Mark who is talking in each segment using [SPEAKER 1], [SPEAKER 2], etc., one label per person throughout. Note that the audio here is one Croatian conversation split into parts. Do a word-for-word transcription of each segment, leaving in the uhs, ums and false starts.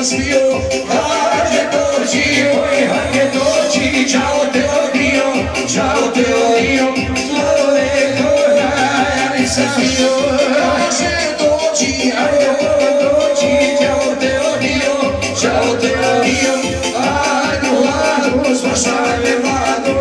[SPEAKER 1] spio, hajde dođi, oj, hajde dođi, čao Teodrio, čao Teodrio, tvoj koga ja nisam bio. Hajde dođi, hajde dođi, čao Teodrio, čao Teodrio, hajdu, hajdu, spašaj me mlado.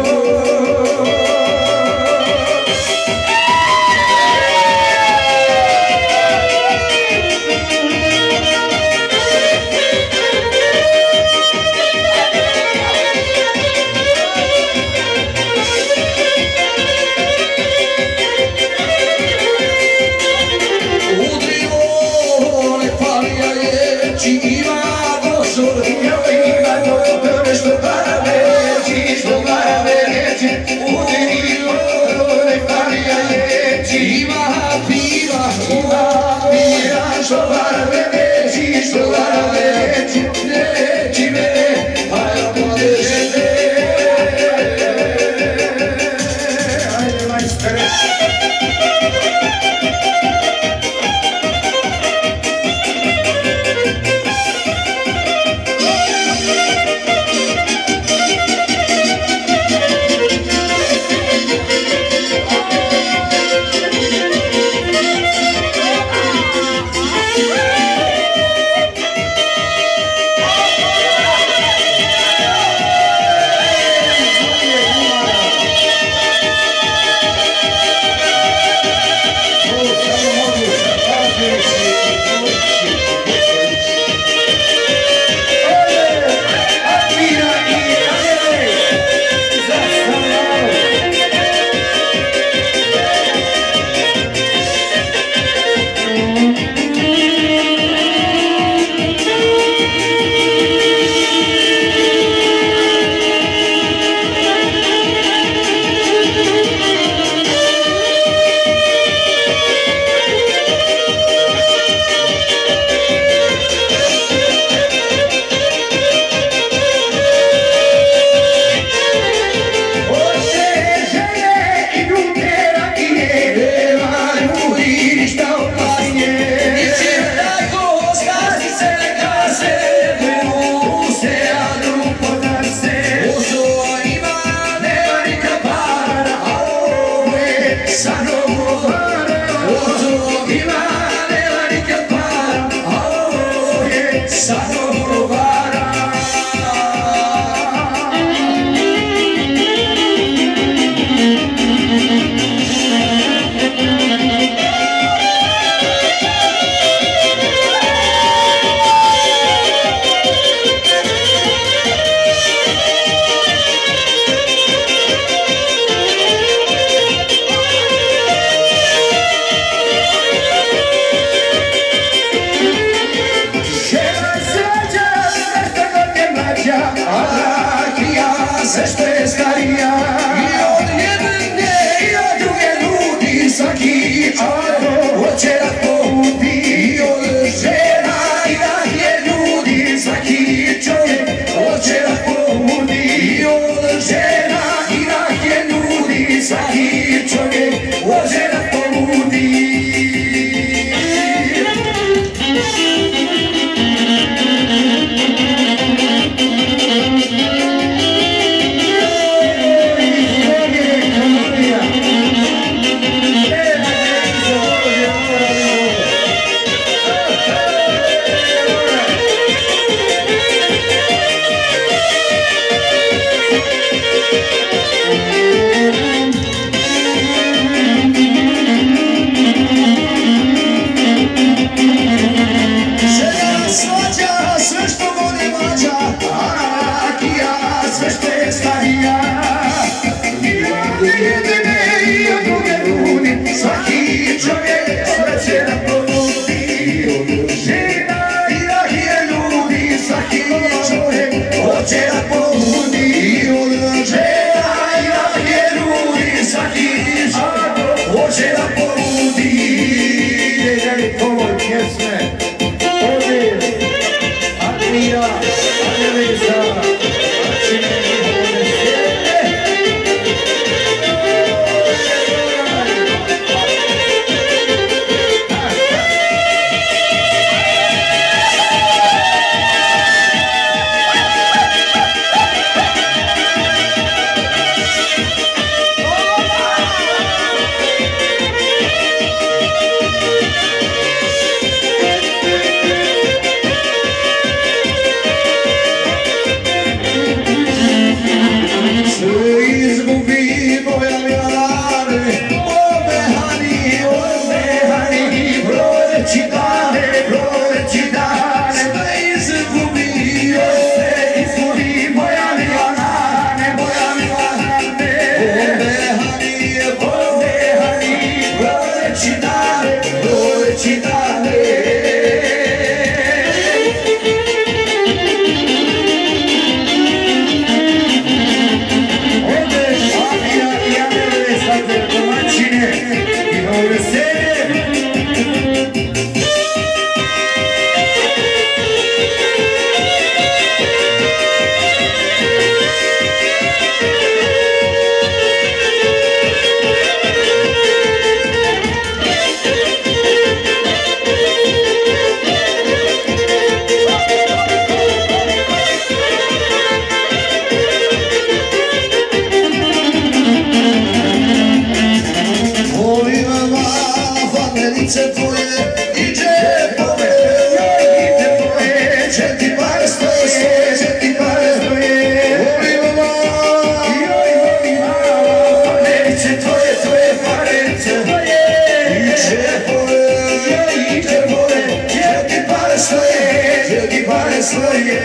[SPEAKER 1] svoje.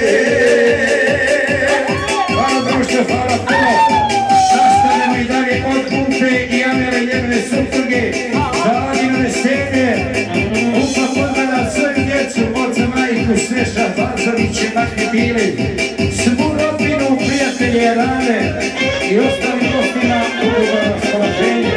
[SPEAKER 2] Hvala društvo, hvala puno. Nastavljamo i dalje od Pumpe i Amele njegove supruge. Zaladino veselje. Pumpa pozdravlja svoju djecu, oca, majku, Sneša, Bazoviće, Bakri Bili. Svu rodbinu, prijatelje, rane i ostali gostima u dobro raspoloženje.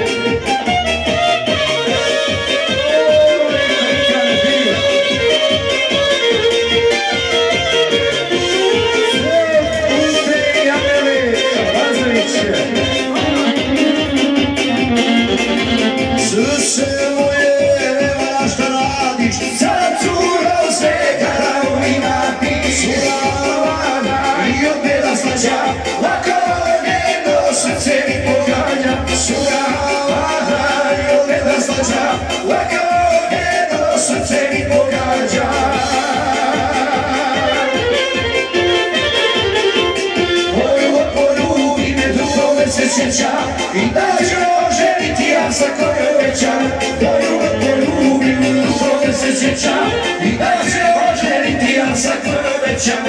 [SPEAKER 1] Srce moje, nema šta radiš, sad curo se kada i napiš. Surava i opeda slađa, lako njeno srce mi pogađa. Surava i opeda slađa, lako njeno srce mi pogađa. Moju oporu ime drugove se sjeća i dađe oženiti ja sa kojoj većam. Moju oporu ime drugove se sjeća i dađe oženiti ja sa kojoj većam.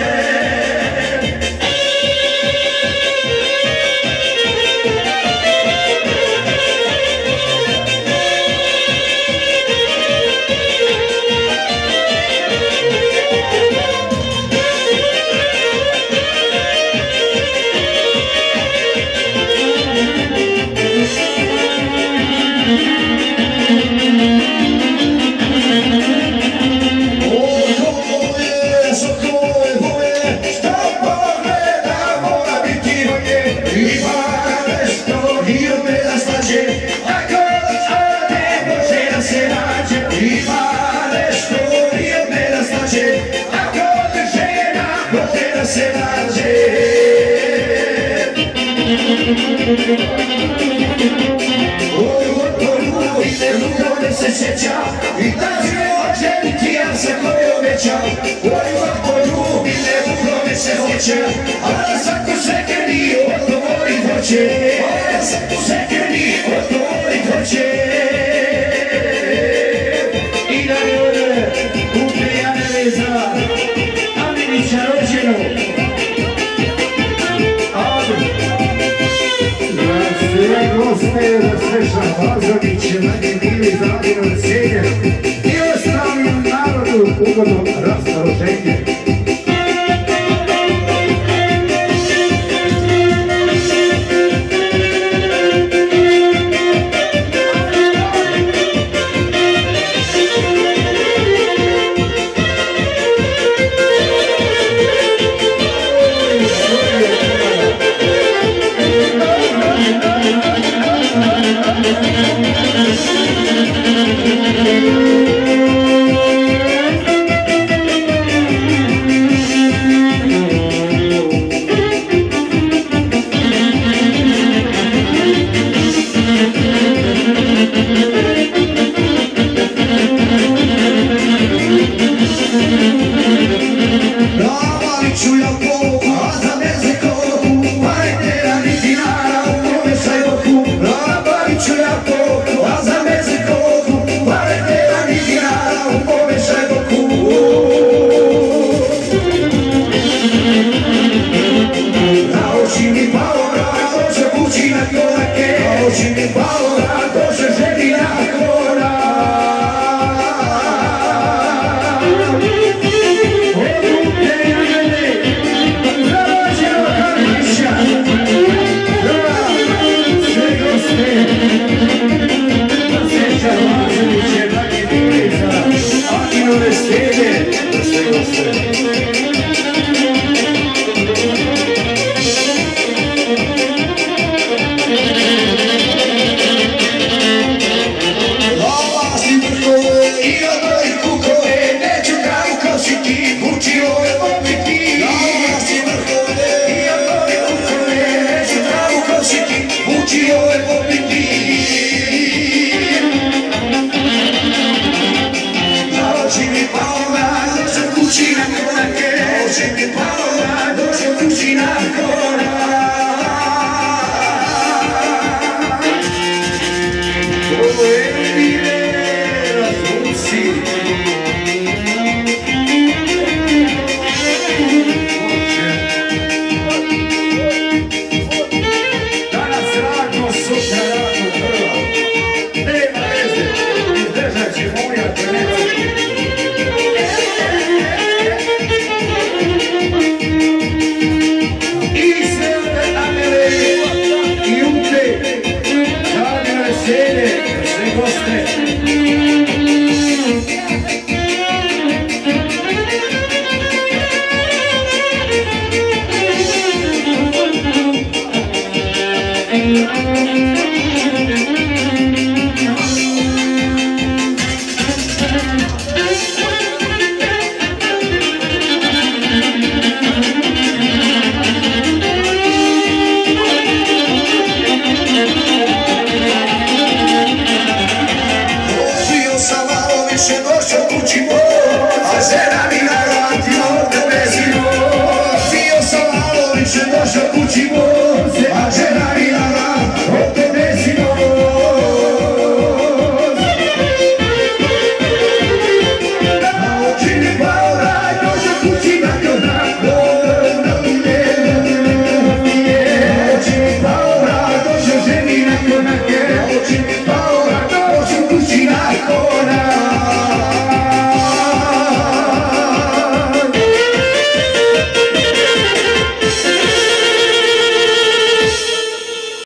[SPEAKER 1] Moju oporu ime drugove se sjeća i dađe oženiti ja sa kojoj većam. Moju oporu ime drugove se sjeća, a na svaku sekerni odgovorit hoće. A na svaku sekerni odgovorit hoće.
[SPEAKER 2] I da je ovdje Pumpe i Amele za Aminića rođenu. Sve goste za Sneša Bazoviće, Bakri Bili, Zaladino veselje i ostalim narodu ugodno raspoloženje.
[SPEAKER 1] više došao kući moj.